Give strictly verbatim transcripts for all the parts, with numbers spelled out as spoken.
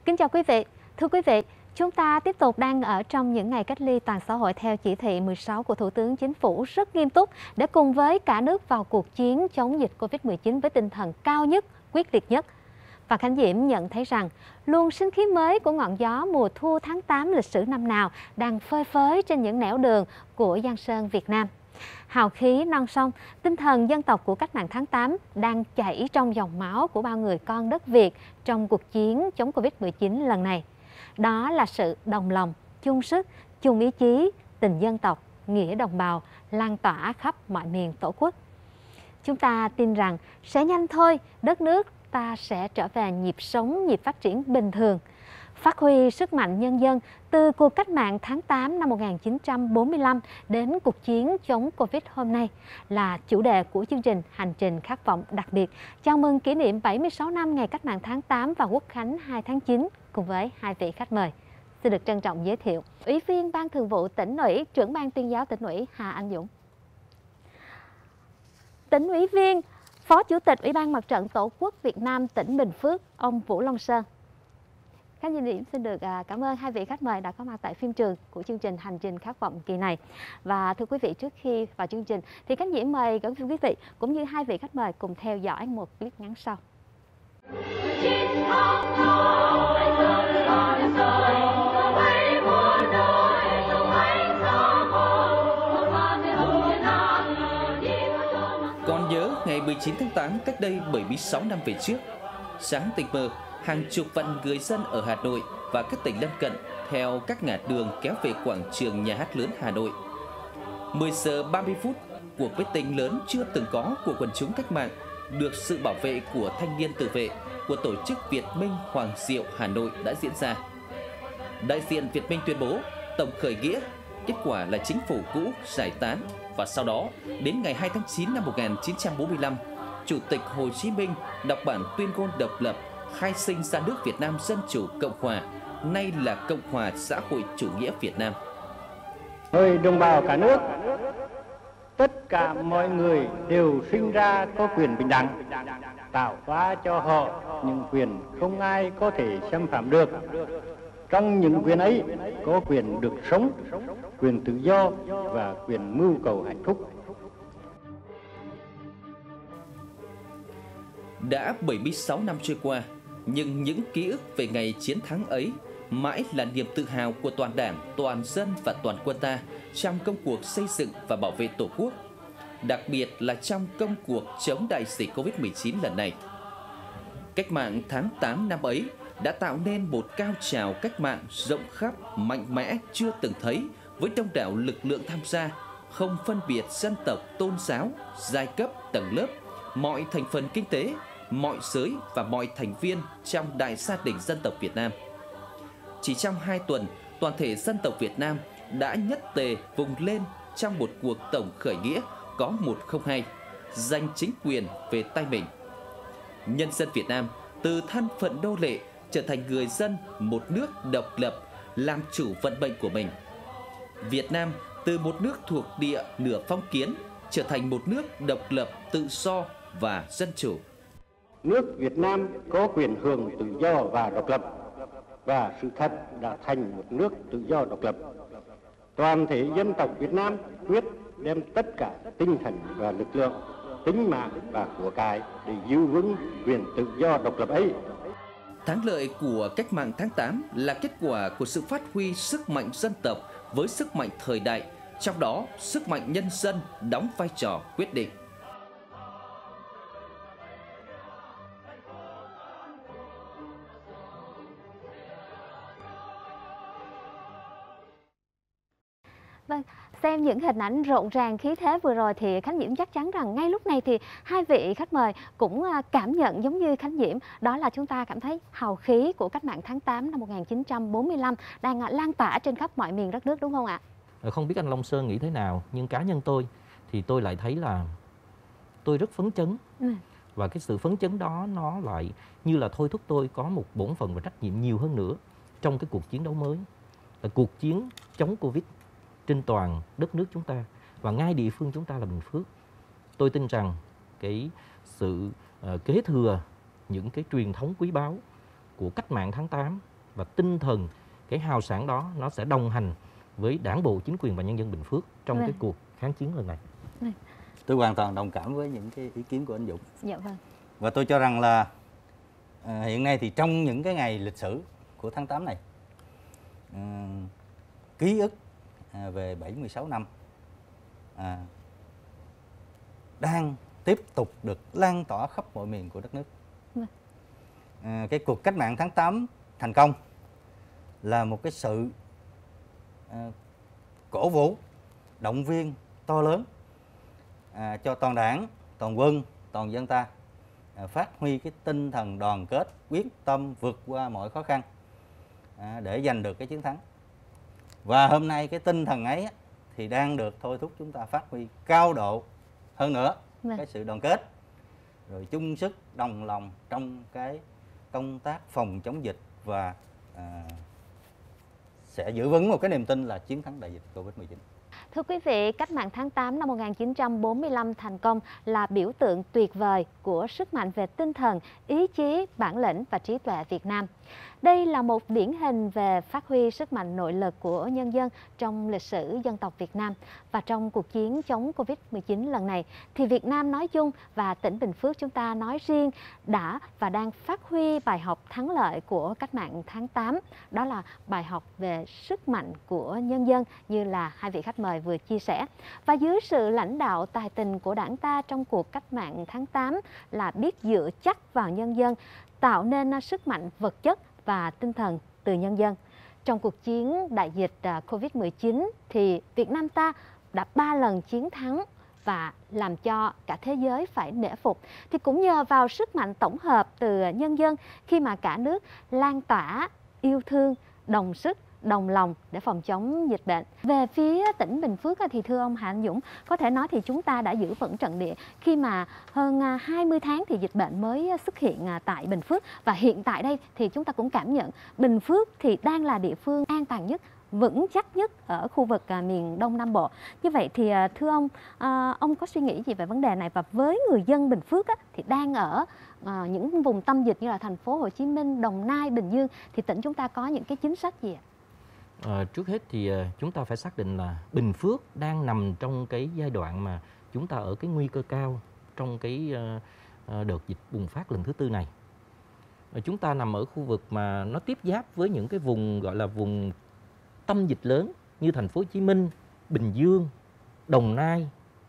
Kính chào quý vị. Thưa quý vị, chúng ta tiếp tục đang ở trong những ngày cách ly toàn xã hội theo chỉ thị mười sáu của Thủ tướng Chính phủ rất nghiêm túc để cùng với cả nước vào cuộc chiến chống dịch Covid mười chín với tinh thần cao nhất, quyết liệt nhất. Và Khánh Diễm nhận thấy rằng luồng sinh khí mới của ngọn gió mùa thu tháng tám lịch sử năm nào đang phơi phới trên những nẻo đường của Giang Sơn Việt Nam. Hào khí non sông, tinh thần dân tộc của cách mạng tháng tám đang chảy trong dòng máu của bao người con đất Việt trong cuộc chiến chống Covid mười chín lần này. Đó là sự đồng lòng, chung sức, chung ý chí, tình dân tộc, nghĩa đồng bào lan tỏa khắp mọi miền Tổ quốc. Chúng ta tin rằng sẽ nhanh thôi, đất nước ta sẽ trở về nhịp sống, nhịp phát triển bình thường. Phát huy sức mạnh nhân dân từ cuộc cách mạng tháng tám năm một nghìn chín trăm bốn mươi lăm đến cuộc chiến chống Covid hôm nay là chủ đề của chương trình Hành trình khát vọng đặc biệt chào mừng kỷ niệm bảy mươi sáu năm ngày cách mạng tháng tám và Quốc khánh hai tháng chín cùng với hai vị khách mời. Xin được trân trọng giới thiệu Ủy viên Ban Thường vụ Tỉnh ủy, Trưởng ban Tuyên giáo Tỉnh ủy Hà Anh Dũng, Tỉnh ủy viên, Phó Chủ tịch Ủy ban Mặt trận Tổ quốc Việt Nam tỉnh Bình Phước, ông Vũ Long Sơn. Khánh Diễm xin được cảm ơn hai vị khách mời đã có mặt tại phim trường của chương trình Hành trình khát vọng kỳ này. Và thưa quý vị, trước khi vào chương trình thì Khánh Diễm mời các quý vị cũng như hai vị khách mời cùng theo dõi một clip ngắn sau. Còn nhớ ngày mười chín tháng tám cách đây bảy mươi sáu năm về trước, sáng tinh mơ, hàng chục vạn người dân ở Hà Nội và các tỉnh lân cận theo các ngã đường kéo về quảng trường Nhà hát lớn Hà Nội. mười giờ ba mươi phút, cuộc meeting lớn chưa từng có của quần chúng cách mạng được sự bảo vệ của thanh niên tự vệ của tổ chức Việt Minh Hoàng Diệu Hà Nội đã diễn ra. Đại diện Việt Minh tuyên bố tổng khởi nghĩa, kết quả là chính phủ cũ giải tán, và sau đó đến ngày hai tháng chín năm một nghìn chín trăm bốn mươi lăm, Chủ tịch Hồ Chí Minh đọc bản tuyên ngôn độc lập khai sinh ra nước Việt Nam Dân Chủ Cộng Hòa, nay là Cộng Hòa Xã hội Chủ nghĩa Việt Nam. Người đồng bào cả nước, tất cả mọi người đều sinh ra có quyền bình đẳng, tạo hóa cho họ những quyền không ai có thể xâm phạm được. Trong những quyền ấy có quyền được sống, quyền tự do và quyền mưu cầu hạnh phúc. Đã bảy mươi sáu năm trôi qua, nhưng những ký ức về ngày chiến thắng ấy mãi là niềm tự hào của toàn Đảng, toàn dân và toàn quân ta trong công cuộc xây dựng và bảo vệ Tổ quốc, đặc biệt là trong công cuộc chống đại dịch Covid mười chín lần này. Cách mạng tháng tám năm ấy đã tạo nên một cao trào cách mạng rộng khắp, mạnh mẽ chưa từng thấy, với đông đảo lực lượng tham gia, không phân biệt dân tộc, tôn giáo, giai cấp, tầng lớp, mọi thành phần kinh tế, mọi giới và mọi thành viên trong đại gia đình dân tộc Việt Nam. Chỉ trong hai tuần, toàn thể dân tộc Việt Nam đã nhất tề vùng lên trong một cuộc tổng khởi nghĩa có một không hai, giành chính quyền về tay mình. Nhân dân Việt Nam từ thân phận nô lệ trở thành người dân một nước độc lập, làm chủ vận mệnh của mình. Việt Nam từ một nước thuộc địa nửa phong kiến trở thành một nước độc lập, tự do và dân chủ. Nước Việt Nam có quyền hưởng tự do và độc lập, và sự thật đã thành một nước tự do độc lập. Toàn thể dân tộc Việt Nam quyết đem tất cả tinh thần và lực lượng, tính mạng và của cải để giữ vững quyền tự do độc lập ấy. Thắng lợi của cách mạng tháng tám là kết quả của sự phát huy sức mạnh dân tộc với sức mạnh thời đại, trong đó sức mạnh nhân dân đóng vai trò quyết định. Vâng, xem những hình ảnh rộn ràng khí thế vừa rồi thì Khánh Diễm chắc chắn rằng ngay lúc này thì hai vị khách mời cũng cảm nhận giống như Khánh Diễm, đó là chúng ta cảm thấy hào khí của cách mạng tháng tám năm một nghìn chín trăm bốn mươi lăm đang lan tỏa trên khắp mọi miền đất nước, đúng không ạ? Không biết anh Long Sơn nghĩ thế nào, nhưng cá nhân tôi thì tôi lại thấy là tôi rất phấn chấn. Ừ. Và cái sự phấn chấn đó nó lại như là thôi thúc tôi có một bổn phận và trách nhiệm nhiều hơn nữa trong cái cuộc chiến đấu mới, là cuộc chiến chống Covid trên toàn đất nước chúng ta và ngay địa phương chúng ta là Bình Phước. Tôi tin rằng cái sự uh, kế thừa những cái truyền thống quý báu của cách mạng tháng tám và tinh thần cái hào sảng đó nó sẽ đồng hành với Đảng bộ, chính quyền và nhân dân Bình Phước trong Vâng. cái cuộc kháng chiến lần này. Tôi hoàn toàn đồng cảm với những cái ý kiến của anh Dũng. Dạ vâng. Và tôi cho rằng là à, hiện nay thì trong những cái ngày lịch sử của tháng tám này, à, ký ức à, về bảy mươi sáu năm à, đang tiếp tục được lan tỏa khắp mọi miền của đất nước. Vâng. À, cái cuộc cách mạng tháng tám thành công là một cái sự à, cổ vũ, động viên to lớn à, cho toàn đảng, toàn quân, toàn dân ta à, phát huy cái tinh thần đoàn kết, quyết tâm vượt qua mọi khó khăn à, để giành được cái chiến thắng. Và hôm nay cái tinh thần ấy á, thì đang được thôi thúc chúng ta phát huy cao độ hơn nữa. Vâng. Cái sự đoàn kết, rồi chung sức đồng lòng trong cái công tác phòng chống dịch và à, sẽ giữ vững một cái niềm tin là chiến thắng đại dịch Covid mười chín. Thưa quý vị, cách mạng tháng tám năm một nghìn chín trăm bốn mươi lăm thành công là biểu tượng tuyệt vời của sức mạnh về tinh thần, ý chí, bản lĩnh và trí tuệ Việt Nam. Đây là một điển hình về phát huy sức mạnh nội lực của nhân dân trong lịch sử dân tộc Việt Nam. Và trong cuộc chiến chống Covid mười chín lần này, thì Việt Nam nói chung và tỉnh Bình Phước chúng ta nói riêng đã và đang phát huy bài học thắng lợi của cách mạng tháng tám. Đó là bài học về sức mạnh của nhân dân như là hai vị khách mời vừa chia sẻ. Và dưới sự lãnh đạo tài tình của Đảng ta trong cuộc cách mạng tháng tám là biết dựa chắc vào nhân dân, tạo nên sức mạnh vật chất và tinh thần từ nhân dân. Trong cuộc chiến đại dịch Covid mười chín thì Việt Nam ta đã ba lần chiến thắng và làm cho cả thế giới phải nể phục. Thì cũng nhờ vào sức mạnh tổng hợp từ nhân dân khi mà cả nước lan tỏa yêu thương, đồng sức, đồng lòng để phòng chống dịch bệnh. Về phía tỉnh Bình Phước thì thưa ông Hà Anh Dũng, có thể nói thì chúng ta đã giữ vững trận địa khi mà hơn hai mươi tháng thì dịch bệnh mới xuất hiện tại Bình Phước. Và hiện tại đây thì chúng ta cũng cảm nhận Bình Phước thì đang là địa phương an toàn nhất, vững chắc nhất ở khu vực miền Đông Nam Bộ. Như vậy thì thưa ông, ông có suy nghĩ gì về vấn đề này? Và với người dân Bình Phước thì đang ở những vùng tâm dịch như là thành phố Hồ Chí Minh, Đồng Nai, Bình Dương thì tỉnh chúng ta có những cái chính sách gì ạ? À, trước hết thì uh, chúng ta phải xác định là Bình Phước đang nằm trong cái giai đoạn mà chúng ta ở cái nguy cơ cao trong cái uh, uh, đợt dịch bùng phát lần thứ tư này. Uh, chúng ta nằm ở khu vực mà nó tiếp giáp với những cái vùng gọi là vùng tâm dịch lớn như thành phố Hồ Chí Minh, Bình Dương, Đồng Nai.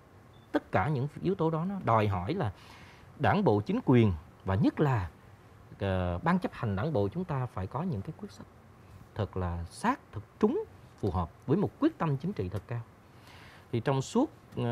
Tất cả những yếu tố đó nó đòi hỏi là Đảng bộ, chính quyền và nhất là uh, ban chấp hành Đảng bộ chúng ta phải có những cái quyết sách thật là sát, thật trúng, phù hợp với một quyết tâm chính trị thật cao. Thì trong suốt uh,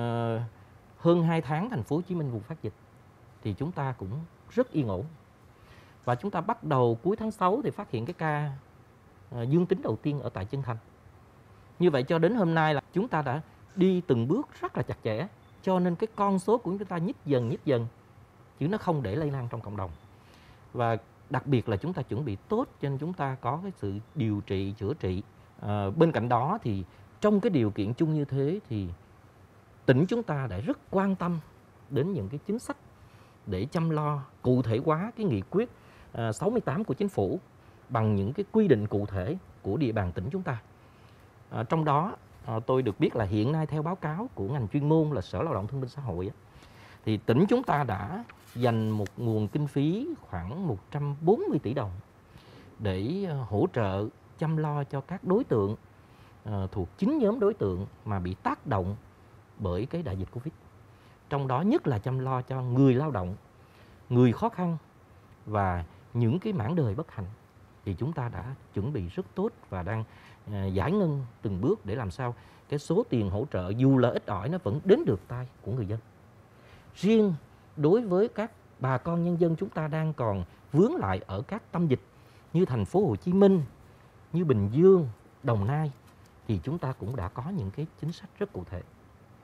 hơn hai tháng thành phố Hồ Chí Minh bùng phát dịch thì chúng ta cũng rất yên ổn. Và chúng ta bắt đầu cuối tháng sáu thì phát hiện cái ca uh, dương tính đầu tiên ở tại Trân Thành. Như vậy cho đến hôm nay là chúng ta đã đi từng bước rất là chặt chẽ, cho nên cái con số của chúng ta nhích dần nhích dần chứ nó không để lây lan trong cộng đồng. Và đặc biệt là chúng ta chuẩn bị tốt cho nên chúng ta có cái sự điều trị, chữa trị. À, bên cạnh đó thì trong cái điều kiện chung như thế thì tỉnh chúng ta đã rất quan tâm đến những cái chính sách để chăm lo cụ thể hóa cái nghị quyết à, sáu mươi tám của chính phủ bằng những cái quy định cụ thể của địa bàn tỉnh chúng ta. À, trong đó à, tôi được biết là hiện nay theo báo cáo của ngành chuyên môn là Sở Lao động Thương binh Xã hội á, thì tỉnh chúng ta đã dành một nguồn kinh phí khoảng một trăm bốn mươi tỷ đồng để hỗ trợ chăm lo cho các đối tượng uh, thuộc chín nhóm đối tượng mà bị tác động bởi cái đại dịch Covid. Trong đó nhất là chăm lo cho người lao động, người khó khăn và những cái mảng đời bất hạnh. Thì chúng ta đã chuẩn bị rất tốt và đang uh, giải ngân từng bước để làm sao cái số tiền hỗ trợ dù là ít ỏi nó vẫn đến được tay của người dân. Riêng đối với các bà con nhân dân chúng ta đang còn vướng lại ở các tâm dịch như thành phố Hồ Chí Minh, như Bình Dương, Đồng Nai thì chúng ta cũng đã có những cái chính sách rất cụ thể.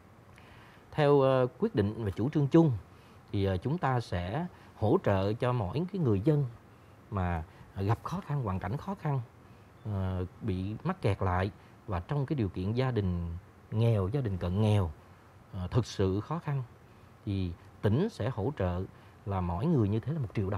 Theo uh, quyết định và chủ trương chung thì uh, chúng ta sẽ hỗ trợ cho mỗi cái người dân mà gặp khó khăn, hoàn cảnh khó khăn, uh, bị mắc kẹt lại và trong cái điều kiện gia đình nghèo, gia đình cận nghèo, uh, thực sự khó khăn thì tỉnh sẽ hỗ trợ là mỗi người như thế là một triệu đồng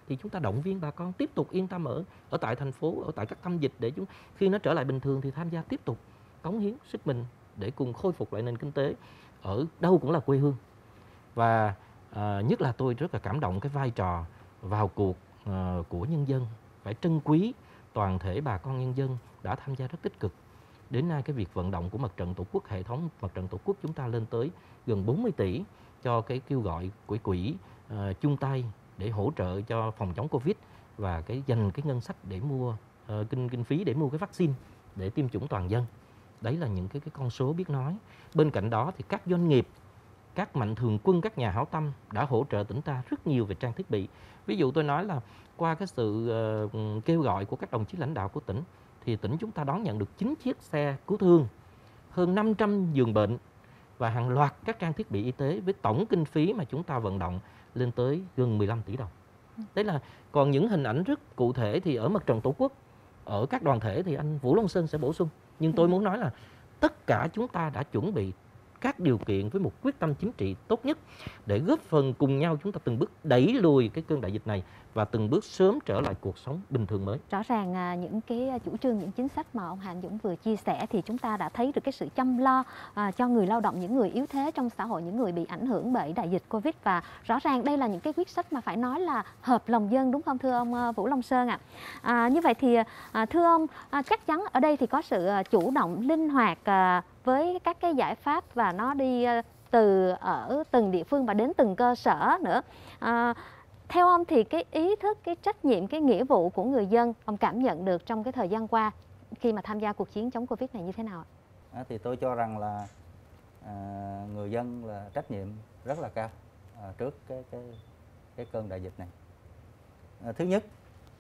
thì chúng ta động viên bà con tiếp tục yên tâm ở ở tại thành phố, ở tại các tâm dịch, để chúng khi nó trở lại bình thường thì tham gia tiếp tục cống hiến sức mình để cùng khôi phục lại nền kinh tế ở đâu cũng là quê hương. Và à, nhất là tôi rất là cảm động cái vai trò vào cuộc à, của nhân dân, phải trân quý toàn thể bà con nhân dân đã tham gia rất tích cực. Đến nay cái việc vận động của Mặt trận Tổ quốc, hệ thống Mặt trận Tổ quốc chúng ta lên tới gần bốn mươi tỷ cho cái kêu gọi của quỹ uh, chung tay để hỗ trợ cho phòng chống Covid, và cái dành cái ngân sách để mua uh, kinh kinh phí để mua cái vaccine để tiêm chủng toàn dân. Đấy là những cái cái con số biết nói. Bên cạnh đó thì các doanh nghiệp, các mạnh thường quân, các nhà hảo tâm đã hỗ trợ tỉnh ta rất nhiều về trang thiết bị. Ví dụ tôi nói là qua cái sự uh, kêu gọi của các đồng chí lãnh đạo của tỉnh, thì tỉnh chúng ta đón nhận được chín chiếc xe cứu thương, hơn năm trăm giường bệnh và hàng loạt các trang thiết bị y tế với tổng kinh phí mà chúng ta vận động lên tới gần mười lăm tỷ đồng. Đấy là còn những hình ảnh rất cụ thể thì ở Mặt trận Tổ quốc, ở các đoàn thể thì anh Vũ Long Sơn sẽ bổ sung. Nhưng tôi muốn nói là tất cả chúng ta đã chuẩn bị các điều kiện với một quyết tâm chính trị tốt nhất để góp phần cùng nhau chúng ta từng bước đẩy lùi cái cơn đại dịch này và từng bước sớm trở lại cuộc sống bình thường mới. Rõ ràng à, những cái chủ trương, những chính sách mà ông Hạnh Dũng vừa chia sẻ thì chúng ta đã thấy được cái sự chăm lo à, cho người lao động, những người yếu thế trong xã hội, những người bị ảnh hưởng bởi đại dịch Covid. Và rõ ràng đây là những cái quyết sách mà phải nói là hợp lòng dân, đúng không thưa ông Vũ Long Sơn ạ? À? À, như vậy thì à, thưa ông, à, chắc chắn ở đây thì có sự chủ động, linh hoạt à, với các cái giải pháp và nó đi từ ở từng địa phương và đến từng cơ sở nữa. À, theo ông thì cái ý thức, cái trách nhiệm, cái nghĩa vụ của người dân ông cảm nhận được trong cái thời gian qua khi mà tham gia cuộc chiến chống Covid này như thế nào ạ? À, thì tôi cho rằng là à, người dân là trách nhiệm rất là cao à, trước cái cái cái cơn đại dịch này. À, thứ nhất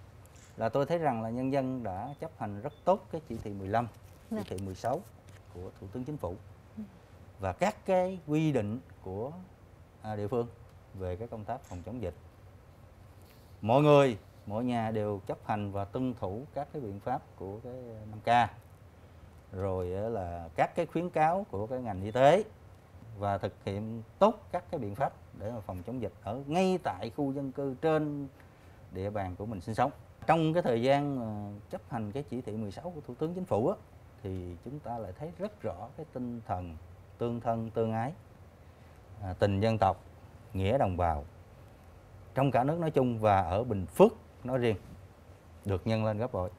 là tôi thấy rằng là nhân dân đã chấp hành rất tốt cái chỉ thị mười lăm, chỉ thị mười sáu của Thủ tướng Chính phủ và các cái quy định của à, địa phương về cái công tác phòng chống dịch. Mọi người, mỗi nhà đều chấp hành và tuân thủ các cái biện pháp của cái năm K, rồi là các cái khuyến cáo của cái ngành y tế và thực hiện tốt các cái biện pháp để mà phòng chống dịch ở ngay tại khu dân cư trên địa bàn của mình sinh sống. Trong cái thời gian chấp hành cái chỉ thị mười sáu của Thủ tướng Chính phủ á, thì chúng ta lại thấy rất rõ cái tinh thần tương thân tương ái, à, tình dân tộc, nghĩa đồng bào trong cả nước nói chung và ở Bình Phước nói riêng được nhân lên gấp bội.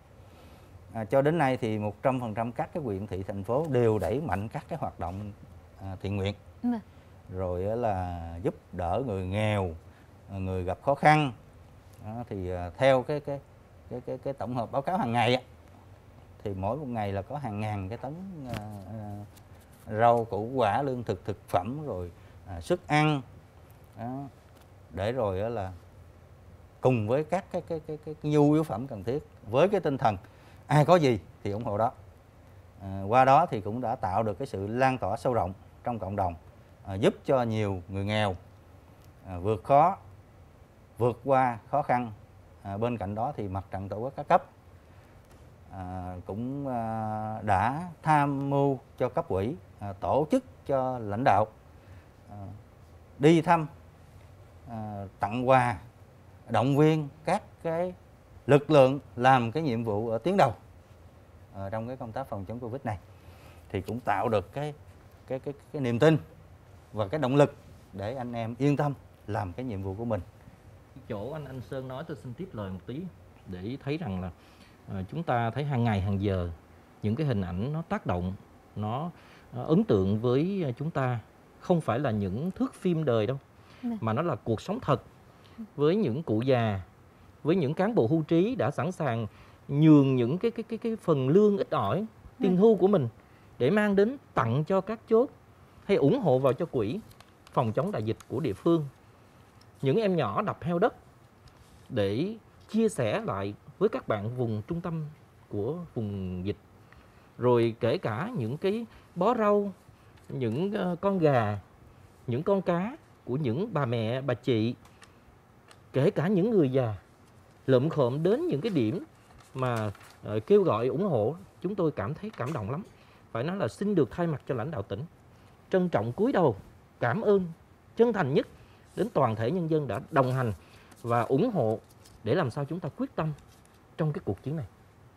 À, cho đến nay thì một trăm phần trăm các cái huyện thị thành phố đều đẩy mạnh các cái hoạt động à, thiện nguyện, ừ. rồi là giúp đỡ người nghèo, người gặp khó khăn. Đó, thì à, theo cái cái cái cái cái tổng hợp báo cáo hàng ngày á, thì mỗi một ngày là có hàng ngàn cái tấn à, à, rau củ quả, lương thực, thực phẩm, rồi à, sức ăn. Đó, để rồi là cùng với các cái cái, cái cái cái nhu yếu phẩm cần thiết với cái tinh thần ai có gì thì ủng hộ đó. À, qua đó thì cũng đã tạo được cái sự lan tỏa sâu rộng trong cộng đồng, à, giúp cho nhiều người nghèo à, vượt khó, vượt qua khó khăn. À, bên cạnh đó thì Mặt trận Tổ quốc các cấp à, cũng à, đã tham mưu cho cấp ủy à, tổ chức cho lãnh đạo à, đi thăm, à, tặng quà, động viên các cái lực lượng làm cái nhiệm vụ ở tuyến đầu à, trong cái công tác phòng chống Covid này, thì cũng tạo được cái cái cái cái niềm tin và cái động lực để anh em yên tâm làm cái nhiệm vụ của mình. Chỗ anh anh Sơn nói tôi xin tiếp lời một tí để thấy rằng là à, chúng ta thấy hàng ngày hàng giờ những cái hình ảnh nó tác động, nó à, ấn tượng với chúng ta, không phải là những thước phim đời đâu, Nè. mà nó là cuộc sống thật, với những cụ già, với những cán bộ hưu trí đã sẵn sàng nhường những cái cái cái cái phần lương ít ỏi, tiền hưu của mình để mang đến tặng cho các chốt hay ủng hộ vào cho quỹ phòng chống đại dịch của địa phương. Những em nhỏ đập heo đất để chia sẻ lại với các bạn vùng trung tâm của vùng dịch. Rồi kể cả những cái bó rau, những con gà, những con cá của những bà mẹ, bà chị, kể cả những người già lượm khộm đến những cái điểm mà uh, kêu gọi ủng hộ. Chúng tôi cảm thấy cảm động lắm. Phải nói là xin được thay mặt cho lãnh đạo tỉnh trân trọng cúi đầu cảm ơn chân thành nhất đến toàn thể nhân dân đã đồng hành và ủng hộ để làm sao chúng ta quyết tâm trong cái cuộc chiến này.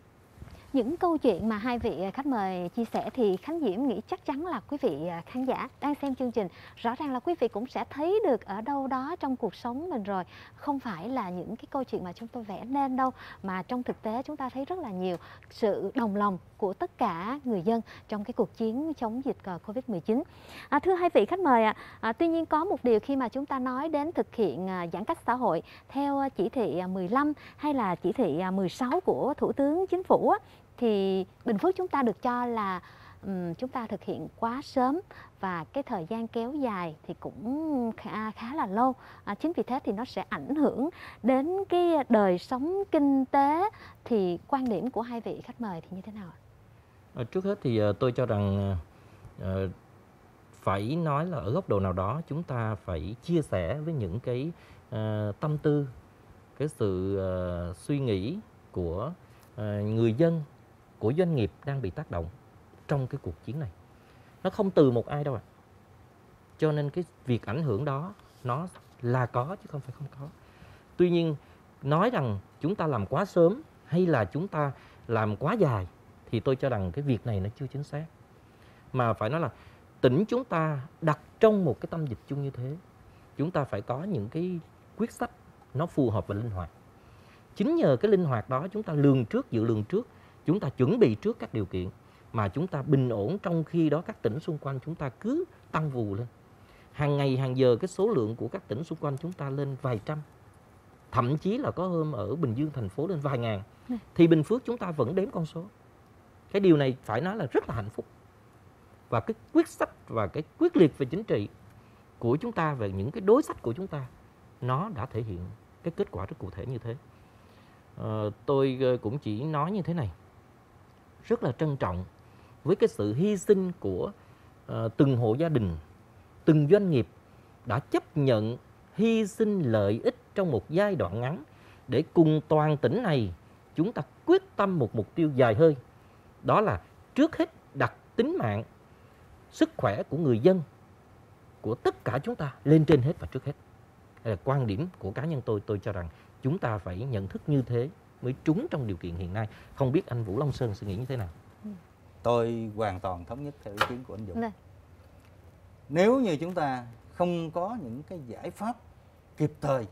Những câu chuyện mà hai vị khách mời chia sẻ thì Khánh Diễm nghĩ chắc chắn là quý vị khán giả đang xem chương trình rõ ràng là quý vị cũng sẽ thấy được ở đâu đó trong cuộc sống mình rồi. Không phải là những cái câu chuyện mà chúng tôi vẽ nên đâu, mà trong thực tế chúng ta thấy rất là nhiều sự đồng lòng của tất cả người dân trong cái cuộc chiến chống dịch Covid mười chín. À, thưa hai vị khách mời ạ, à, tuy nhiên có một điều khi mà chúng ta nói đến thực hiện à, giãn cách xã hội theo chỉ thị mười lăm hay là chỉ thị mười sáu của Thủ tướng Chính phủ á, thì Bình Phước chúng ta được cho là um, chúng ta thực hiện quá sớm và cái thời gian kéo dài thì cũng khá, khá là lâu. À, chính vì thế thì nó sẽ ảnh hưởng đến cái đời sống kinh tế. Thì quan điểm của hai vị khách mời thì như thế nào ạ? À, trước hết thì uh, tôi cho rằng uh, phải nói là ở góc độ nào đó chúng ta phải chia sẻ với những cái uh, tâm tư, cái sự uh, suy nghĩ của uh, người dân, của doanh nghiệp đang bị tác động trong cái cuộc chiến này. Nó không từ một ai đâu ạ. À. Cho nên cái việc ảnh hưởng đó nó là có chứ không phải không có. Tuy nhiên nói rằng chúng ta làm quá sớm hay là chúng ta làm quá dài thì tôi cho rằng cái việc này nó chưa chính xác. Mà phải nói là tỉnh chúng ta đặt trong một cái tâm dịch chung như thế, chúng ta phải có những cái quyết sách nó phù hợp và linh hoạt. Chính nhờ cái linh hoạt đó chúng ta lường trước, dự lường trước, chúng ta chuẩn bị trước các điều kiện mà chúng ta bình ổn, trong khi đó các tỉnh xung quanh chúng ta cứ tăng vù lên. Hàng ngày, hàng giờ cái số lượng của các tỉnh xung quanh chúng ta lên vài trăm. Thậm chí là có hôm ở Bình Dương thành phố lên vài ngàn. Thì Bình Phước chúng ta vẫn đếm con số. Cái điều này phải nói là rất là hạnh phúc. Và cái quyết sách và cái quyết liệt về chính trị của chúng ta, về những cái đối sách của chúng ta, nó đã thể hiện cái kết quả rất cụ thể như thế. Ờ, tôi cũng chỉ nói như thế này, rất là trân trọng với cái sự hy sinh của uh, từng hộ gia đình, từng doanh nghiệp đã chấp nhận hy sinh lợi ích trong một giai đoạn ngắn để cùng toàn tỉnh này chúng ta quyết tâm một mục tiêu dài hơi. Đó là trước hết đặt tính mạng, sức khỏe của người dân, của tất cả chúng ta lên trên hết và trước hết. Đây là quan điểm của cá nhân tôi, tôi cho rằng chúng ta phải nhận thức như thế mới trúng trong điều kiện hiện nay. Không biết anh Vũ Long Sơn suy nghĩ như thế nào? Tôi hoàn toàn thống nhất theo ý kiến của anh Dũng. Nếu như chúng ta không có những cái giải pháp kịp thời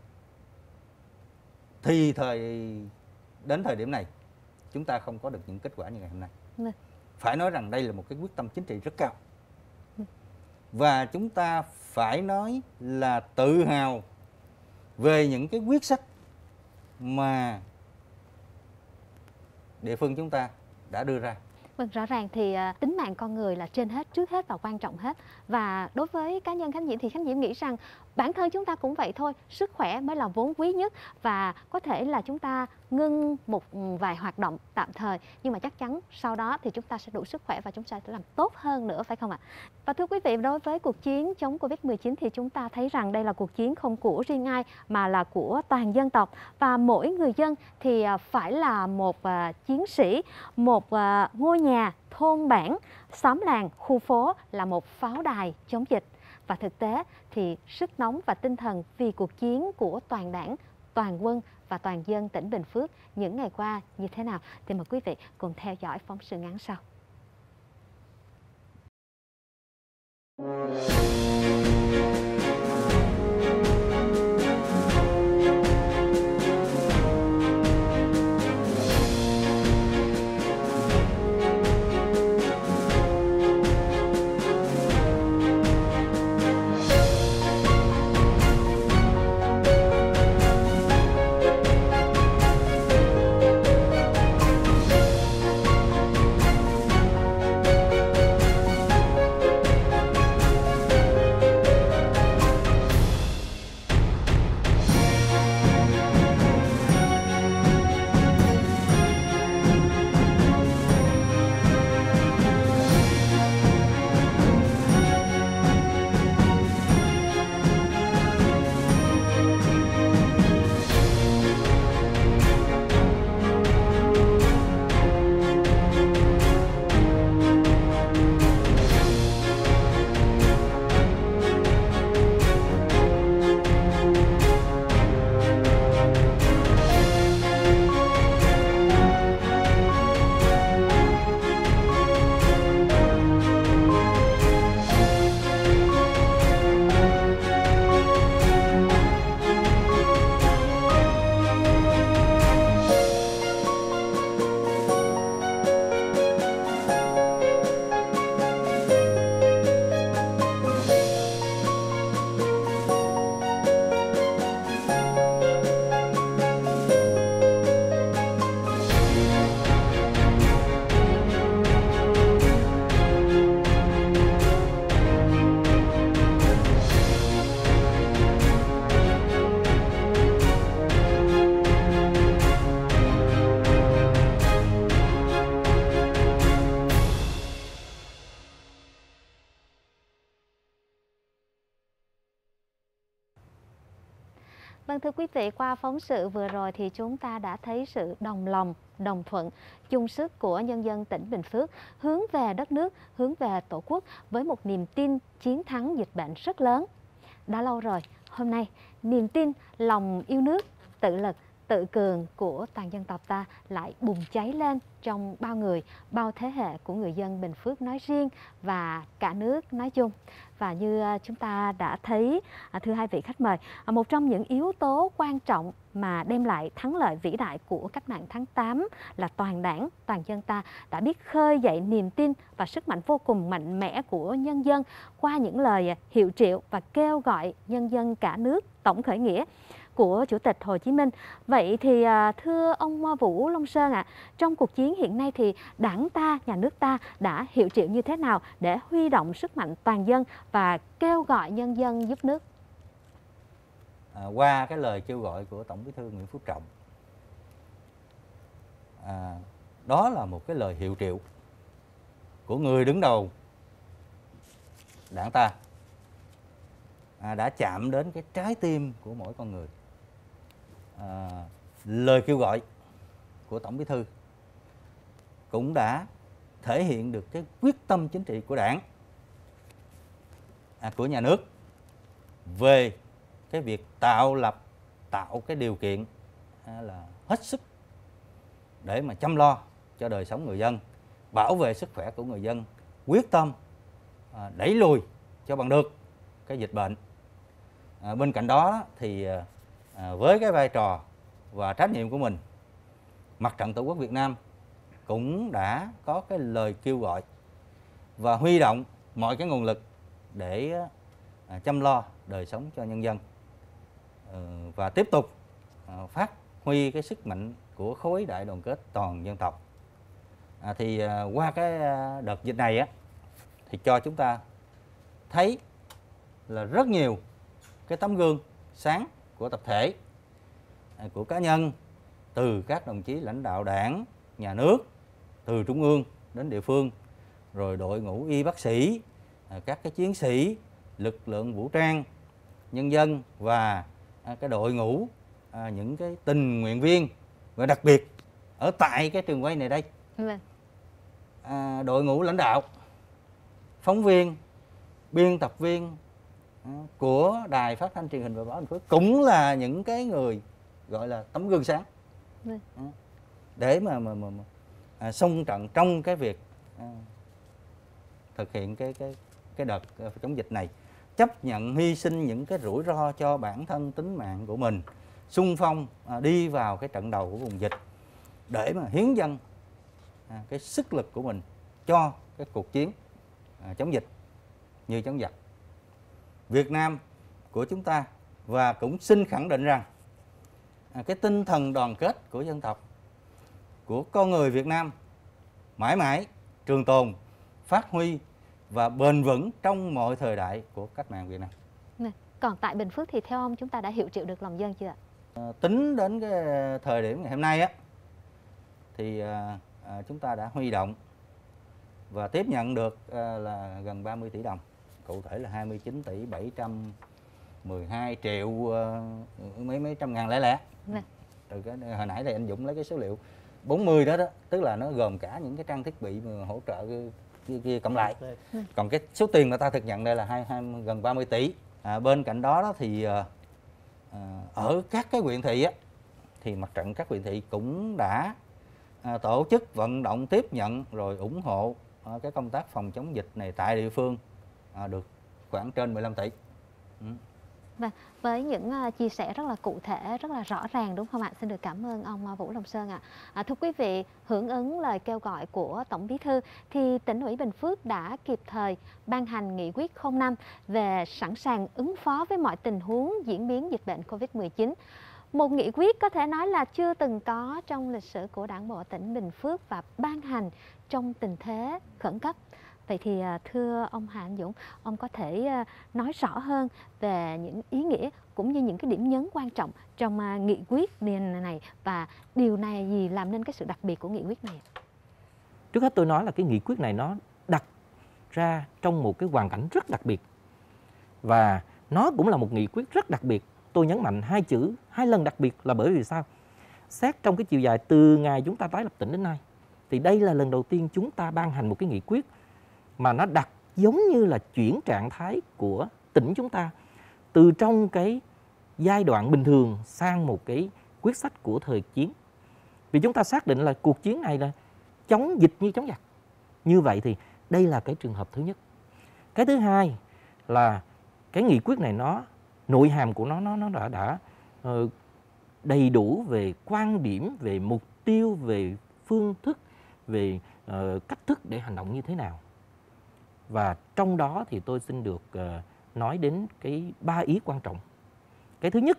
thì thời đến thời điểm này chúng ta không có được những kết quả như ngày hôm nay. Này. Phải nói rằng đây là một cái quyết tâm chính trị rất cao. Và chúng ta phải nói là tự hào về những cái quyết sách mà địa phương chúng ta đã đưa ra. Vâng, rõ ràng thì uh, tính mạng con người là trên hết, trước hết và quan trọng hết. Và đối với cá nhân Khánh Diễm thì Khánh Diễm nghĩ rằng bản thân chúng ta cũng vậy thôi. Sức khỏe mới là vốn quý nhất. Và có thể là chúng ta ngưng một vài hoạt động tạm thời, nhưng mà chắc chắn sau đó thì chúng ta sẽ đủ sức khỏe và chúng ta sẽ làm tốt hơn nữa, phải không ạ? Và thưa quý vị, đối với cuộc chiến chống Covid mười chín thì chúng ta thấy rằng đây là cuộc chiến không của riêng ai mà là của toàn dân tộc. Và mỗi người dân thì phải là một uh, chiến sĩ, một uh, ngôi nhà, thôn bản, xóm làng, khu phố là một pháo đài chống dịch. Và thực tế thì sức nóng và tinh thần vì cuộc chiến của toàn đảng, toàn quân và toàn dân tỉnh Bình Phước những ngày qua như thế nào thì mời quý vị cùng theo dõi phóng sự ngắn sau. thưa quý vị, qua phóng sự vừa rồi thì chúng ta đã thấy sự đồng lòng, đồng thuận, chung sức của nhân dân tỉnh Bình Phước hướng về đất nước, hướng về Tổ quốc với một niềm tin chiến thắng dịch bệnh rất lớn. Đã lâu rồi, hôm nay niềm tin, lòng yêu nước, tự lực, tự cường của toàn dân tộc ta lại bùng cháy lên trong bao người, bao thế hệ của người dân Bình Phước nói riêng và cả nước nói chung. Và như chúng ta đã thấy, thưa hai vị khách mời, một trong những yếu tố quan trọng mà đem lại thắng lợi vĩ đại của cách mạng tháng tám là toàn đảng, toàn dân ta đã biết khơi dậy niềm tin và sức mạnh vô cùng mạnh mẽ của nhân dân qua những lời hiệu triệu và kêu gọi nhân dân cả nước tổng khởi nghĩa của Chủ tịch Hồ Chí Minh. Vậy thì thưa ông Vũ Long Sơn ạ, à, trong cuộc chiến hiện nay thì đảng ta, nhà nước ta đã hiệu triệu như thế nào để huy động sức mạnh toàn dân và kêu gọi nhân dân giúp nước? À, qua cái lời kêu gọi của Tổng Bí thư Nguyễn Phú Trọng, à, đó là một cái lời hiệu triệu của người đứng đầu đảng ta, à, đã chạm đến cái trái tim của mỗi con người. À, lời kêu gọi của Tổng Bí thư cũng đã thể hiện được cái quyết tâm chính trị của đảng, à, của nhà nước về cái việc tạo lập, tạo cái điều kiện à, là hết sức để mà chăm lo cho đời sống người dân, bảo vệ sức khỏe của người dân, quyết tâm à, đẩy lùi cho bằng được cái dịch bệnh. À, bên cạnh đó thì à, với cái vai trò và trách nhiệm của mình, Mặt trận Tổ quốc Việt Nam cũng đã có cái lời kêu gọi và huy động mọi cái nguồn lực để à, chăm lo đời sống cho nhân dân, à, và tiếp tục à, phát huy cái sức mạnh của khối đại đoàn kết toàn dân tộc. À, thì à, qua cái đợt dịch này á, thì cho chúng ta thấy là rất nhiều cái tấm gương sáng của tập thể, của cá nhân, từ các đồng chí lãnh đạo đảng, nhà nước, từ trung ương đến địa phương, rồi đội ngũ y bác sĩ, các cái chiến sĩ, lực lượng vũ trang, nhân dân và cái đội ngũ những cái tình nguyện viên, và đặc biệt ở tại cái trường quay này đây, à, đội ngũ lãnh đạo, phóng viên, biên tập viên của Đài Phát thanh Truyền hình và Báo Bình Phước cũng là những cái người gọi là tấm gương sáng ừ. để mà mà, mà, mà à, xông trận trong cái việc à, thực hiện cái cái cái đợt chống dịch này, chấp nhận hy sinh những cái rủi ro cho bản thân tính mạng của mình, xung phong à, đi vào cái trận đầu của vùng dịch để mà hiến dâng à, cái sức lực của mình cho cái cuộc chiến à, chống dịch như chống giặc. Việt Nam của chúng ta, và cũng xin khẳng định rằng à, cái tinh thần đoàn kết của dân tộc, của con người Việt Nam mãi mãi trường tồn, phát huy và bền vững trong mọi thời đại của cách mạng Việt Nam. Còn tại Bình Phước thì theo ông chúng ta đã hiệu triệu được lòng dân chưa ạ? À, tính đến cái thời điểm ngày hôm nay á, thì à, à, chúng ta đã huy động và tiếp nhận được à, là gần ba mươi tỷ đồng, cụ thể là hai mươi chín tỷ bảy trăm mười hai triệu uh, mấy mấy trăm ngàn lẻ lẻ. Vâng. Từ cái hồi nãy thì anh Dũng lấy cái số liệu bốn mươi đó đó, tức là nó gồm cả những cái trang thiết bị mà hỗ trợ kia, kia cộng lại. Vâng. Còn cái số tiền mà ta thực nhận đây là hai, hai gần ba mươi tỷ. À, bên cạnh đó, đó thì uh, ở các cái huyện thị á, thì mặt trận các huyện thị cũng đã uh, tổ chức vận động tiếp nhận rồi ủng hộ uh, cái công tác phòng chống dịch này tại địa phương à, được khoảng trên mười lăm tỷ. Ừ. Và với những uh, chia sẻ rất là cụ thể, rất là rõ ràng đúng không ạ? Xin được cảm ơn ông uh, Vũ Long Sơn ạ. À, thưa quý vị, hưởng ứng lời kêu gọi của Tổng Bí thư thì tỉnh ủy Bình Phước đã kịp thời ban hành nghị quyết không năm về sẵn sàng ứng phó với mọi tình huống diễn biến dịch bệnh Covid mười chín. Một nghị quyết có thể nói là chưa từng có trong lịch sử của Đảng bộ tỉnh Bình Phước và ban hành trong tình thế khẩn cấp. Vậy thì thưa ông Hà Anh Dũng, ông có thể nói rõ hơn về những ý nghĩa cũng như những cái điểm nhấn quan trọng trong nghị quyết này, và điều này gì làm nên cái sự đặc biệt của nghị quyết này? Trước hết tôi nói là cái nghị quyết này nó đặt ra trong một cái hoàn cảnh rất đặc biệt, và nó cũng là một nghị quyết rất đặc biệt tôi nhấn mạnh hai chữ hai lần đặc biệt là bởi vì sao? Xét trong cái chiều dài từ ngày chúng ta tái lập tỉnh đến nay, thì đây là lần đầu tiên chúng ta ban hành một cái nghị quyết mà nó đặt giống như là chuyển trạng thái của tỉnh chúng ta từ trong cái giai đoạn bình thường sang một cái quyết sách của thời chiến. Vì chúng ta xác định là cuộc chiến này là chống dịch như chống giặc. Như vậy thì đây là cái trường hợp thứ nhất. Cái thứ hai là cái nghị quyết này nó nội hàm của nó nó nó đã đã uh, đầy đủ về quan điểm, về mục tiêu, về phương thức, về uh, cách thức để hành động như thế nào. Và trong đó thì tôi xin được uh, nói đến cái ba ý quan trọng. Cái thứ nhất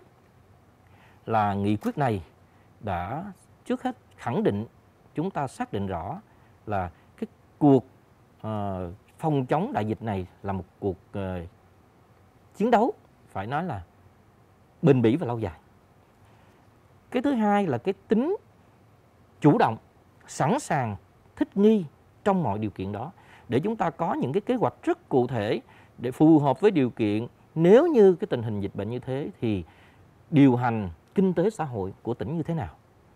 là nghị quyết này đã trước hết khẳng định, chúng ta xác định rõ là cái cuộc uh, phòng chống đại dịch này là một cuộc uh, chiến đấu phải nói là bền bỉ và lâu dài. Cái thứ hai là cái tính chủ động, sẵn sàng thích nghi trong mọi điều kiện đó, để chúng ta có những cái kế hoạch rất cụ thể để phù hợp với điều kiện. Nếu như cái tình hình dịch bệnh như thế thì điều hành kinh tế xã hội của tỉnh như thế nào.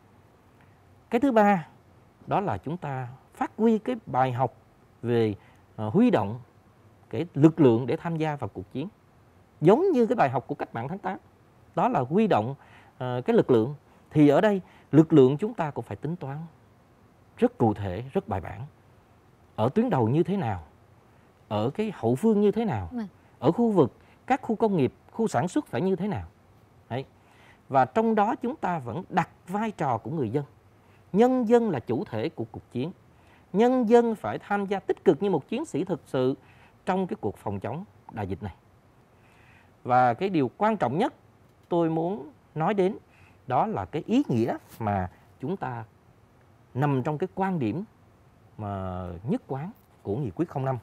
Cái thứ ba đó là chúng ta phát huy cái bài học về uh, huy động cái lực lượng để tham gia vào cuộc chiến, giống như cái bài học của cách mạng tháng tám, đó là huy động uh, cái lực lượng. Thì ở đây lực lượng chúng ta cũng phải tính toán rất cụ thể, rất bài bản. Ở tuyến đầu như thế nào, ở cái hậu phương như thế nào, ở khu vực, các khu công nghiệp, khu sản xuất phải như thế nào. Đấy. Và trong đó chúng ta vẫn đặt vai trò của người dân. Nhân dân là chủ thể của cuộc chiến. Nhân dân phải tham gia tích cực như một chiến sĩ thực sự trong cái cuộc phòng chống đại dịch này. Và cái điều quan trọng nhất tôi muốn nói đến đó là cái ý nghĩa mà chúng ta nằm trong cái quan điểm mà nhất quán của nghị quyết không năm.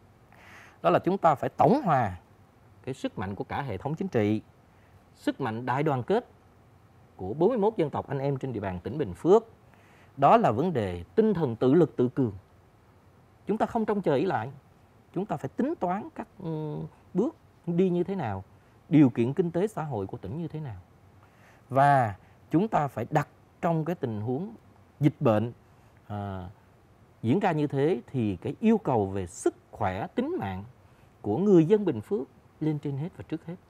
Đó là chúng ta phải tổng hòa cái sức mạnh của cả hệ thống chính trị, sức mạnh đại đoàn kết của bốn mươi mốt dân tộc anh em trên địa bàn tỉnh Bình Phước. Đó là vấn đề tinh thần tự lực tự cường. Chúng ta không trông chờ ý lại. Chúng ta phải tính toán các bước đi như thế nào, điều kiện kinh tế xã hội của tỉnh như thế nào. Và chúng ta phải đặt trong cái tình huống dịch bệnh à, diễn ra như thế thì cái yêu cầu về sức khỏe, tính mạng của người dân Bình Phước lên trên hết và trước hết.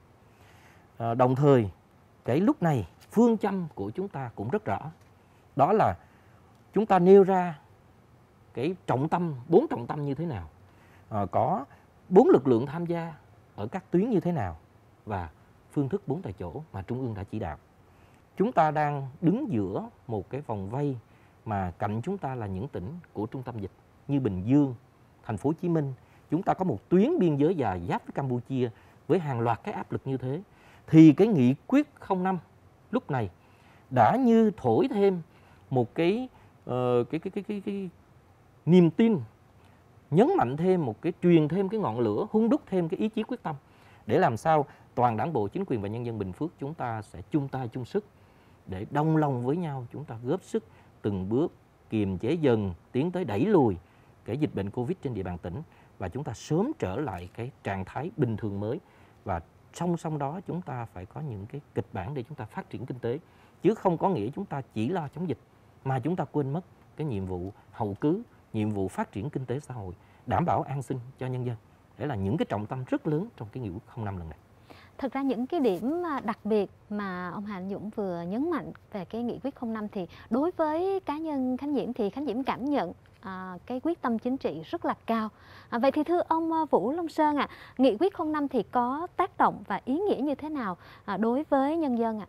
À, đồng thời cái lúc này phương châm của chúng ta cũng rất rõ. Đó là chúng ta nêu ra cái trọng tâm, bốn trọng tâm như thế nào, à, có bốn lực lượng tham gia ở các tuyến như thế nào, và phương thức bốn tại chỗ mà Trung ương đã chỉ đạo. Chúng ta đang đứng giữa một cái vòng vây mà cạnh chúng ta là những tỉnh của trung tâm dịch như Bình Dương, Thành phố Hồ Chí Minh. Chúng ta có một tuyến biên giới dài giáp với Campuchia với hàng loạt cái áp lực như thế. Thì cái nghị quyết không năm lúc này đã như thổi thêm một cái, uh, cái, cái, cái, cái, cái niềm tin, nhấn mạnh thêm một cái, truyền thêm cái ngọn lửa, hun đúc thêm cái ý chí quyết tâm để làm sao toàn đảng bộ, chính quyền và nhân dân Bình Phước chúng ta sẽ chung tay chung sức để đồng lòng với nhau, chúng ta góp sức từng bước kiềm chế dần, tiến tới đẩy lùi cái dịch bệnh Covid trên địa bàn tỉnh, và chúng ta sớm trở lại cái trạng thái bình thường mới. Và song song đó chúng ta phải có những cái kịch bản để chúng ta phát triển kinh tế, chứ không có nghĩa chúng ta chỉ lo chống dịch mà chúng ta quên mất cái nhiệm vụ hậu cứ, nhiệm vụ phát triển kinh tế xã hội, đảm bảo an sinh cho nhân dân. Đấy là những cái trọng tâm rất lớn trong cái nghị quyết không năm lần này. Thực ra những cái điểm đặc biệt mà ông Hà Anh Dũng vừa nhấn mạnh về cái nghị quyết không năm thì đối với cá nhân Khánh Diễm thì Khánh Diễm cảm nhận à, cái quyết tâm chính trị rất là cao. À, vậy thì thưa ông Vũ Long Sơn ạ, à, nghị quyết không năm thì có tác động và ý nghĩa như thế nào à, đối với nhân dân ạ?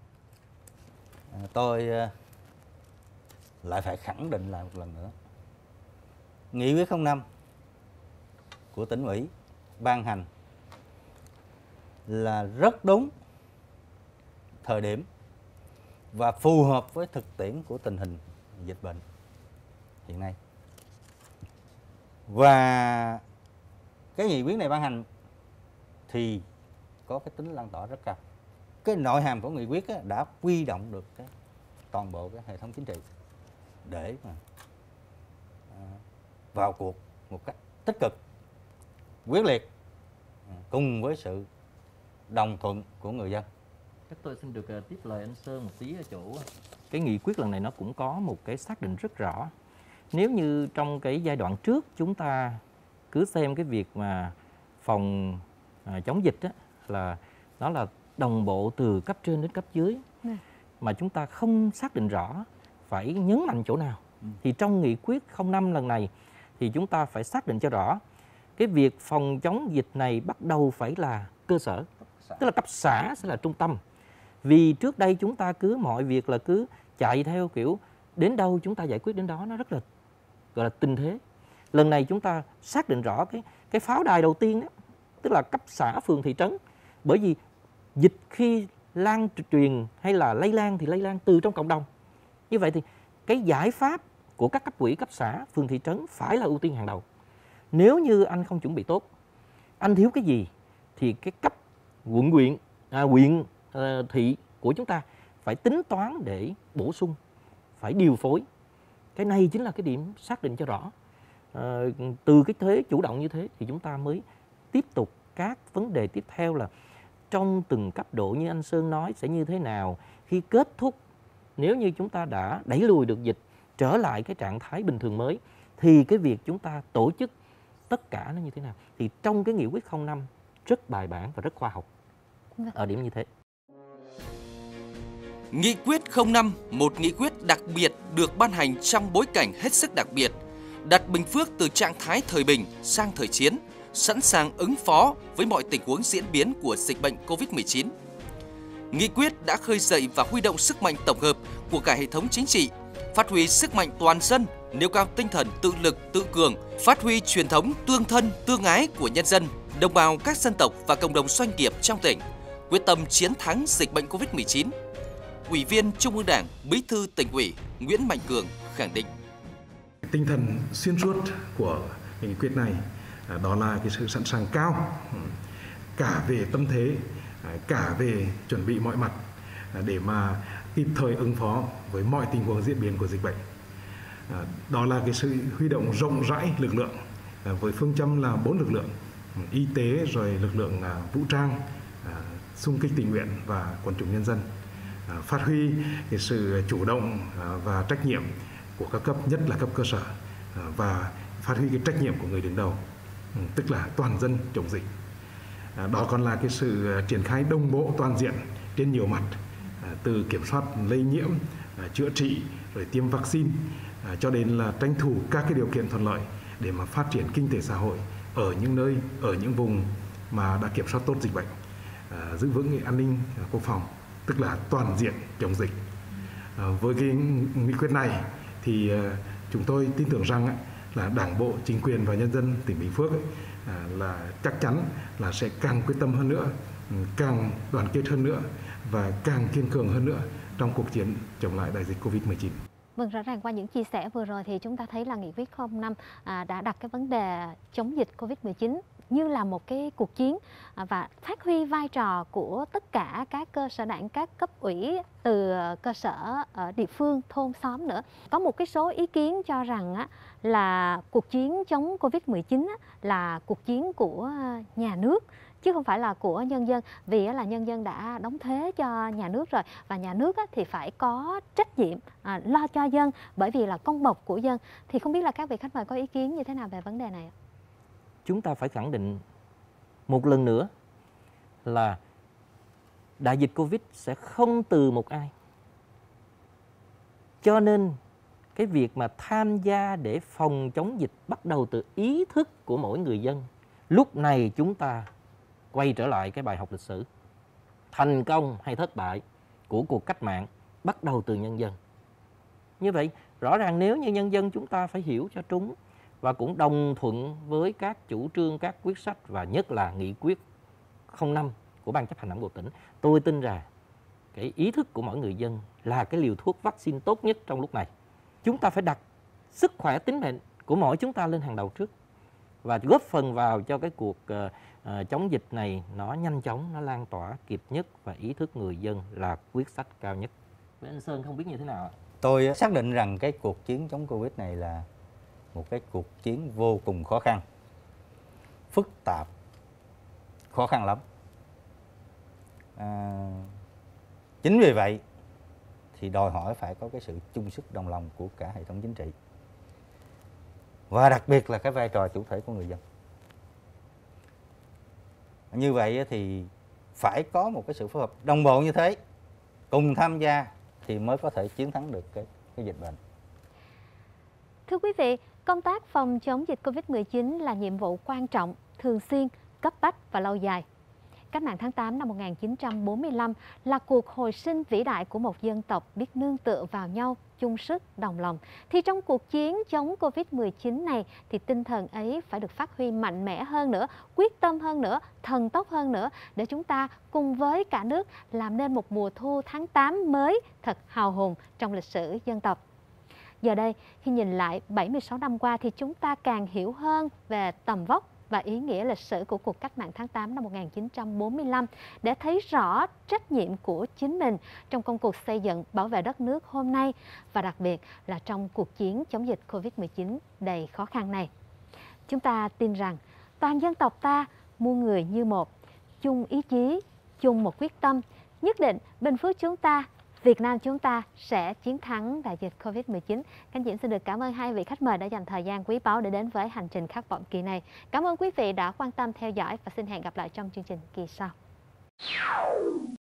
À, tôi lại phải khẳng định lại một lần nữa, nghị quyết không năm của tỉnh ủy ban hành là rất đúng thời điểm và phù hợp với thực tiễn của tình hình dịch bệnh hiện nay. Và cái nghị quyết này ban hành thì có cái tính lan tỏa rất cao. Cái nội hàm của nghị quyết đã huy động được cái toàn bộ cái hệ thống chính trị để mà vào cuộc một cách tích cực, quyết liệt, cùng với sự đồng thuận của người dân. Chắc tôi xin được uh, tiếp lời anh Sơn một tí ở chỗ cái nghị quyết lần này nó cũng có một cái xác định rất rõ. Nếu như trong cái giai đoạn trước chúng ta cứ xem cái việc mà phòng uh, chống dịch á, là nó là đồng bộ từ cấp trên đến cấp dưới, ừ. mà chúng ta không xác định rõ phải nhấn mạnh chỗ nào, ừ. thì trong nghị quyết không năm lần này thì chúng ta phải xác định cho rõ cái việc phòng chống dịch này bắt đầu phải là cơ sở, tức là cấp xã sẽ là trung tâm. Vì trước đây chúng ta cứ mọi việc là cứ chạy theo kiểu đến đâu chúng ta giải quyết đến đó, nó rất là gọi là tình thế. Lần này chúng ta xác định rõ cái cái pháo đài đầu tiên đó, tức là cấp xã, phường, thị trấn. Bởi vì dịch khi lan truyền hay là lây lan thì lây lan từ trong cộng đồng. Như vậy thì cái giải pháp của các cấp ủy, cấp xã, phường, thị trấn phải là ưu tiên hàng đầu. Nếu như anh không chuẩn bị tốt, anh thiếu cái gì thì cái cấp quận huyện, à, huyện à, thị của chúng ta phải tính toán để bổ sung, phải điều phối. Cái này chính là cái điểm xác định cho rõ. À, từ cái thế chủ động như thế thì chúng ta mới tiếp tục các vấn đề tiếp theo là trong từng cấp độ như anh Sơn nói sẽ như thế nào. Khi kết thúc, nếu như chúng ta đã đẩy lùi được dịch, trở lại cái trạng thái bình thường mới, thì cái việc chúng ta tổ chức tất cả nó như thế nào. Thì trong cái nghị quyết không năm rất bài bản và rất khoa học ở điểm như thế. Nghị quyết không năm, một nghị quyết đặc biệt được ban hành trong bối cảnh hết sức đặc biệt, đặt Bình Phước từ trạng thái thời bình sang thời chiến, sẵn sàng ứng phó với mọi tình huống diễn biến của dịch bệnh Covid mười chín. Nghị quyết đã khơi dậy và huy động sức mạnh tổng hợp của cả hệ thống chính trị, phát huy sức mạnh toàn dân, nêu cao tinh thần tự lực tự cường, phát huy truyền thống tương thân tương ái của nhân dân, đồng bào các dân tộc và cộng đồng doanh nghiệp trong tỉnh, quyết tâm chiến thắng dịch bệnh Covid mười chín. Ủy viên Trung ương Đảng, Bí thư Tỉnh ủy Nguyễn Mạnh Cường khẳng định: tinh thần xuyên suốt của nghị quyết này đó là cái sự sẵn sàng cao cả về tâm thế, cả về chuẩn bị mọi mặt để mà kịp thời ứng phó với mọi tình huống diễn biến của dịch bệnh. Đó là cái sự huy động rộng rãi lực lượng với phương châm là bốn lực lượng: y tế, rồi lực lượng vũ trang, xung kích tình nguyện và quần chúng nhân dân. Phát huy cái sự chủ động và trách nhiệm của các cấp, nhất là cấp cơ sở, và phát huy cái trách nhiệm của người đứng đầu, tức là toàn dân chống dịch. Đó còn là cái sự triển khai đồng bộ toàn diện trên nhiều mặt, từ kiểm soát lây nhiễm, chữa trị, rồi tiêm vaccine, cho đến là tranh thủ các cái điều kiện thuận lợi để mà phát triển kinh tế xã hội ở những nơi, ở những vùng mà đã kiểm soát tốt dịch bệnh, giữ vững an ninh quốc phòng, tức là toàn diện chống dịch. Với cái nghị quyết này thì chúng tôi tin tưởng rằng là Đảng bộ, chính quyền và nhân dân tỉnh Bình Phước ấy, là chắc chắn là sẽ càng quyết tâm hơn nữa, càng đoàn kết hơn nữa và càng kiên cường hơn nữa trong cuộc chiến chống lại đại dịch Covid mười chín. Vâng, rõ ràng qua những chia sẻ vừa rồi thì chúng ta thấy là nghị quyết không năm à, đã đặt cái vấn đề chống dịch Covid mười chín như là một cái cuộc chiến à, và phát huy vai trò của tất cả các cơ sở đảng, các cấp ủy từ cơ sở ở địa phương, thôn xóm nữa. Có một cái số ý kiến cho rằng á, là cuộc chiến chống Covid mười chín á, là cuộc chiến của nhà nước chứ không phải là của nhân dân, vì là nhân dân đã đóng thuế cho nhà nước rồi và nhà nước thì phải có trách nhiệm à, lo cho dân bởi vì là công bộc của dân. Thì không biết là các vị khách mời có ý kiến như thế nào về vấn đề này? Chúng ta phải khẳng định một lần nữa là đại dịch Covid sẽ không từ một ai. Cho nên cái việc mà tham gia để phòng chống dịch bắt đầu từ ý thức của mỗi người dân. Lúc này chúng ta quay trở lại cái bài học lịch sử. Thành công hay thất bại của cuộc cách mạng bắt đầu từ nhân dân. Như vậy, rõ ràng nếu như nhân dân chúng ta phải hiểu cho trúng và cũng đồng thuận với các chủ trương, các quyết sách và nhất là nghị quyết không năm của Ban chấp hành Đảng bộ tỉnh, tôi tin rằng cái ý thức của mỗi người dân là cái liều thuốc vaccine tốt nhất trong lúc này. Chúng ta phải đặt sức khỏe, tính mệnh của mỗi chúng ta lên hàng đầu trước và góp phần vào cho cái cuộc uh, uh, chống dịch này nó nhanh chóng, nó lan tỏa kịp nhất và ý thức người dân là quyết sách cao nhất. Với anh Sơn không biết như thế nào ạ? Tôi xác định rằng cái cuộc chiến chống Covid này là một cái cuộc chiến vô cùng khó khăn, phức tạp, khó khăn lắm. À, Chính vì vậy thì đòi hỏi phải có cái sự chung sức đồng lòng của cả hệ thống chính trị. Và đặc biệt là cái vai trò chủ thể của người dân. Như vậy thì phải có một cái sự phối hợp đồng bộ như thế, cùng tham gia thì mới có thể chiến thắng được cái, cái dịch bệnh. Thưa quý vị, công tác phòng chống dịch Covid mười chín là nhiệm vụ quan trọng, thường xuyên, cấp bách và lâu dài. Cách mạng tháng tám năm một nghìn chín trăm bốn mươi lăm là cuộc hồi sinh vĩ đại của một dân tộc biết nương tựa vào nhau, chung sức, đồng lòng. Thì trong cuộc chiến chống Covid mười chín này thì tinh thần ấy phải được phát huy mạnh mẽ hơn nữa, quyết tâm hơn nữa, thần tốc hơn nữa để chúng ta cùng với cả nước làm nên một mùa thu tháng tám mới thật hào hùng trong lịch sử dân tộc. Giờ đây, khi nhìn lại bảy mươi sáu năm qua thì chúng ta càng hiểu hơn về tầm vóc và ý nghĩa lịch sử của cuộc cách mạng tháng tám năm một nghìn chín trăm bốn mươi lăm để thấy rõ trách nhiệm của chính mình trong công cuộc xây dựng, bảo vệ đất nước hôm nay và đặc biệt là trong cuộc chiến chống dịch Covid mười chín đầy khó khăn này. Chúng ta tin rằng toàn dân tộc ta muôn người như một, chung ý chí, chung một quyết tâm, nhất định Bình Phước chúng ta, Việt Nam chúng ta sẽ chiến thắng đại dịch Covid mười chín. Khánh Diễm xin được cảm ơn hai vị khách mời đã dành thời gian quý báu để đến với hành trình khát vọng kỳ này. Cảm ơn quý vị đã quan tâm theo dõi và xin hẹn gặp lại trong chương trình kỳ sau.